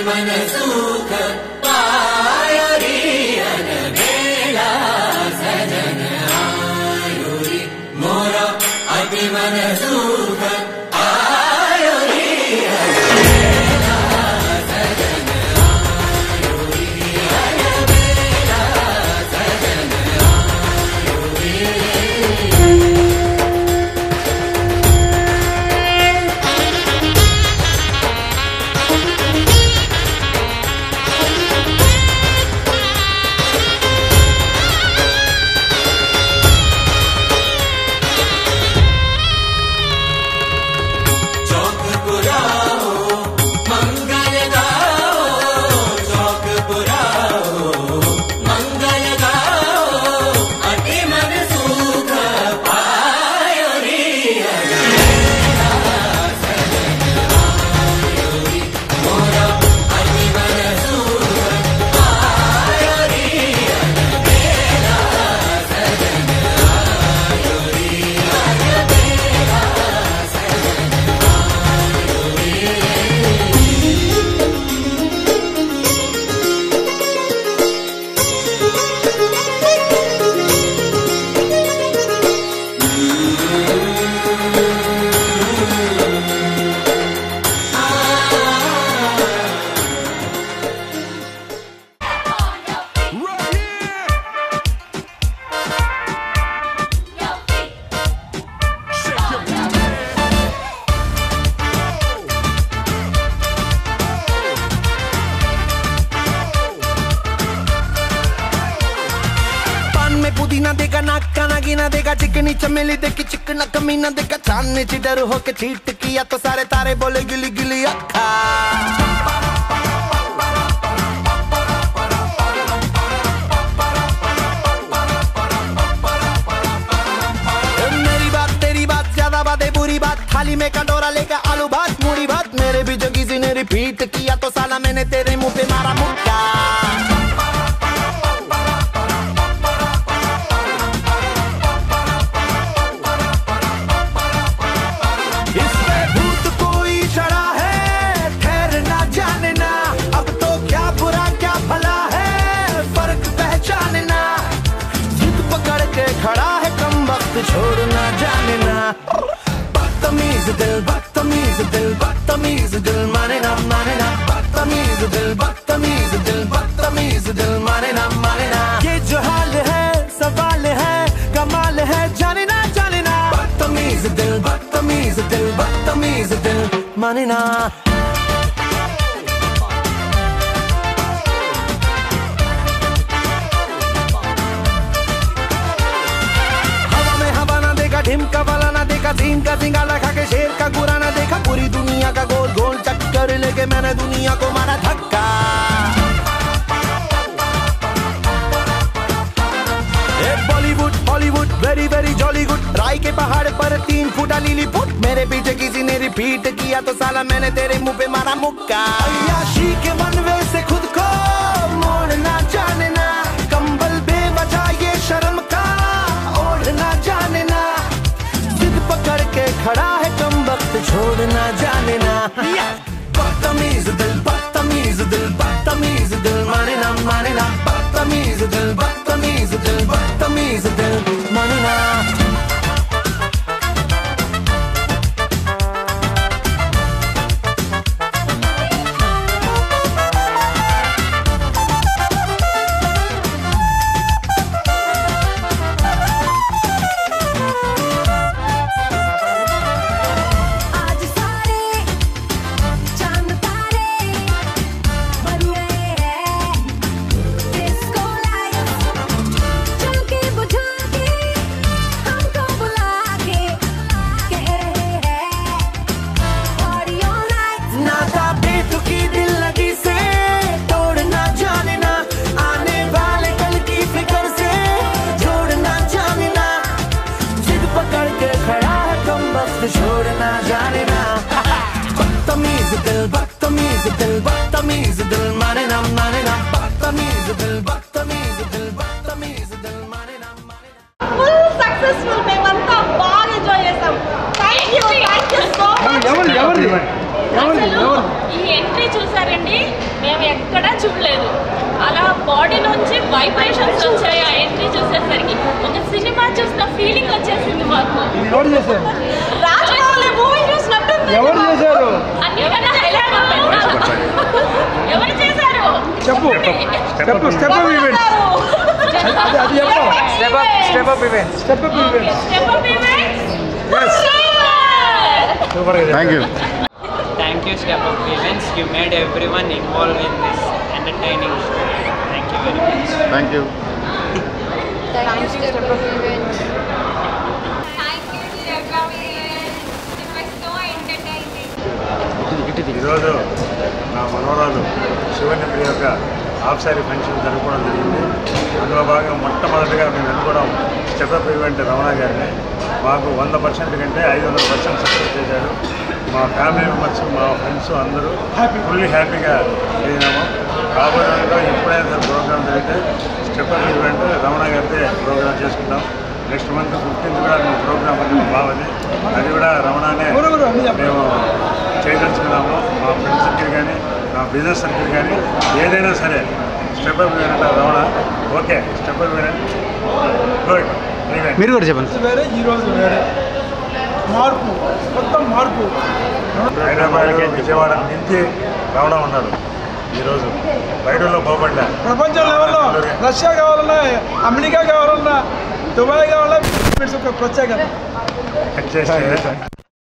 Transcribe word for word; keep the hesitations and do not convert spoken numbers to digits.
मन सुख पायोरी अनबेला सजन आयोरी मोरा अति मन सुख आयोरी अनबेला सजन आयोरी अनबेला सजन आयोरी। पुदीना देगा नाका नागिना देगा चिकनी चमेली देखी चिकना कमीना देगा चांदनी चिडर होके चीट किया तो सारे तारे बोले गिली गिली अक्खा। मेरी बात तेरी बात ज्यादा बातें बुरी बात थाली में कटोरा लेकर आलू भात मूड़ी भात मेरे भी जो किसी ने रिपीट किया तो साला मैंने तेरे मुंह पे मारा मुक्का। खड़ा है कम वक्त छोड़ना जाने ना बदतमीज दिल बदतमीज दिल बदतमीज दिल माने ना माने ना बदतमीज दिल बदतमीज दिल बदतमीज दिल माने ना माने ना। ये जो हाल है सवाल है कमाल है जाने ना जाने ना बदतमीज दिल बदतमीज दिल बदतमीज दिल माने ना। ढिमका वाला ना देखा सीन का सिंगाला खा के शेर का गुरा ना देखा पूरी दुनिया का गोल गोल चक्कर लेके मैंने दुनिया को मारा धक्का। Bollywood Hollywood very very jolly good राय के पहाड़ पर तीन फुटा लीली फुट मेरे पीछे किसी ने रिपीट किया तो साला मैंने तेरे मुंह पे मारा मुक्का। अय्याशी के मनवे से खुद को मोड़ना जाने ना कंबल बेवजह ये शर्म का ओढ़ना जाने ना पकड़ के खड़ा है कम वक्त छोड़ना जाने ना। बदतमीज दिल बदतमीज दिल बदतमीज दिल माने ना माने ना बदतमीज दिल बदतमीज दिल बदतमीज दिल माने ना। छोड़ना जाने ना बदतमीज दिल बदतमीज दिल बदतमीज दिल माने ना माने ना बदतमीज दिल बदतमीज दिल बदतमीज दिल माने ना माने ना। Full successful మేమంతా బాగా ఎంజాయ్ చేసాం. Thank you, thank you so much. ఎవరు ఎవరు ఎవరు అసలు ఈ ఎంట్రీ చూసారండి మనం ఎక్కడా చూడలేదు. అలా బాడీ నుంచి వైబ్రేషన్స్ వచ్చాయి ఆ ఎంట్రీ చూసేసరికి. ఒక సినిమా చూసిన ఫీలింగ్ వచ్చేసింది మాకు. ఎవరు చేశారు? రాజమౌళి మూవీ చూసినట్టుంది. ఎవరు చేశారు? అన్నిటికన్నా హైలైట్ ఎవరు చేశారు చెప్పు చెప్పు స్టెప్ అప్ ఈవెంట్స్ అది అది చెప్పు step up step up events step up events step up events. yes super Thank you. Thank you Step Up Events. You made everyone involved in this entertaining show. Thank you very much. Thank you. Thank you, Step Up Events. Thank you, Step Up Events. It was so entertaining. ఈరోజు నా మనవరాలు శివనగరి యొక్క half sorry function జరుపుకోవడం జరిగింది. అందులో భాగంగా మొట్టమొదటిగా మేము ఎన్నుకోవడం స్టెప్ అప్ ఈవెంట్ రమణ గారిని. మాకు వంద పర్సెంట్ కంటే ఐదు వందల పర్సెంట్ సక్సెస్ చేశారు. మా ఫ్యామిలీ మెంబర్స్ మా ఫ్రెండ్స్ అందరూ ఫుల్లీ హ్యాపీగా చేసినాము. రాబోయే రోజుల్లో ఎప్పుడైనా సరే ప్రోగ్రామ్ జరిగితే స్టెప్ అప్ ఈవెంట్ రమణ గారితే ప్రోగ్రామ్ చేసుకుంటాం. నెక్స్ట్ మంత్ ఫిఫ్టీన్త్ కూడా మేము ప్రోగ్రామ్ ఉంది బాగుంది. అది కూడా రమణనే మేము చేయదలుచుకున్నాము. మా ఫ్రెండ్స్ సర్కిల్ కానీ మా బిజినెస్ సర్కిల్ కానీ ఏదైనా సరే step up event Ramana okay step up event good. మీరు కూడా చెప్పండి. వేరే ఈ రోజు వేరే మార్పు మొత్తం మార్పు. హైదరాబాద్ విజయవాడ నుంచి రావడం ఉన్నాడు. ఈరోజు బయటలో బాగుపడ్డా ప్రపంచం లెవెల్లో రష్యా కావాలన్నా అమెరికా కావాలన్నా దుబాయ్ కావాలన్నా ఒక ప్రత్యేకత చేస్తే